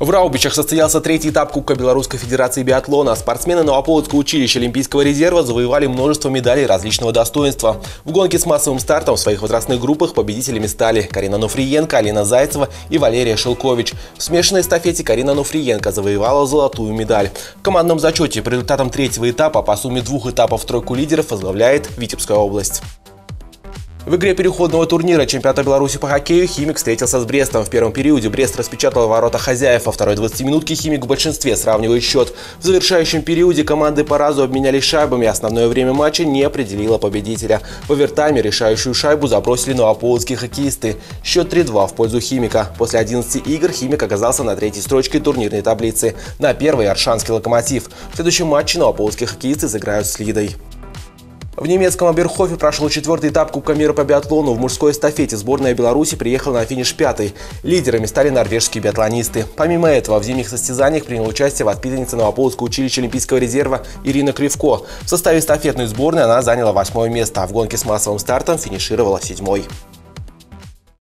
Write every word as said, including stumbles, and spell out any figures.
В Раубичах состоялся третий этап Кубка Белорусской Федерации биатлона. Спортсмены Новополоцкого училища Олимпийского резерва завоевали множество медалей различного достоинства. В гонке с массовым стартом в своих возрастных группах победителями стали Карина Нуфриенко, Алина Зайцева и Валерия Шелкович. В смешанной эстафете Карина Нуфриенко завоевала золотую медаль. В командном зачете по результатам третьего этапа по сумме двух этапов в тройку лидеров возглавляет Витебская область. В игре переходного турнира чемпионата Беларуси по хоккею «Химик» встретился с Брестом. В первом периоде Брест распечатал ворота хозяев. Во второй двадцатиминутке «Химик» в большинстве сравнивает счет. В завершающем периоде команды по разу обменялись шайбами. Основное время матча не определило победителя. В овертайме решающую шайбу забросили новополоцкие хоккеисты. Счет три-два в пользу «Химика». После одиннадцати игр «Химик» оказался на третьей строчке турнирной таблицы. На первой – Аршанский «Локомотив». В следующем матче новополоцкие хоккеисты сыграют с «Лидой». В немецком Оберхофе прошел четвертый этап Кубка мира по биатлону. В мужской эстафете сборная Беларуси приехала на финиш пятой. Лидерами стали норвежские биатлонисты. Помимо этого, в зимних состязаниях приняла участие воспитанница Новополоцкого училища Олимпийского резерва Ирина Кривко. В составе эстафетной сборной она заняла восьмое место, а в гонке с массовым стартом финишировала седьмой.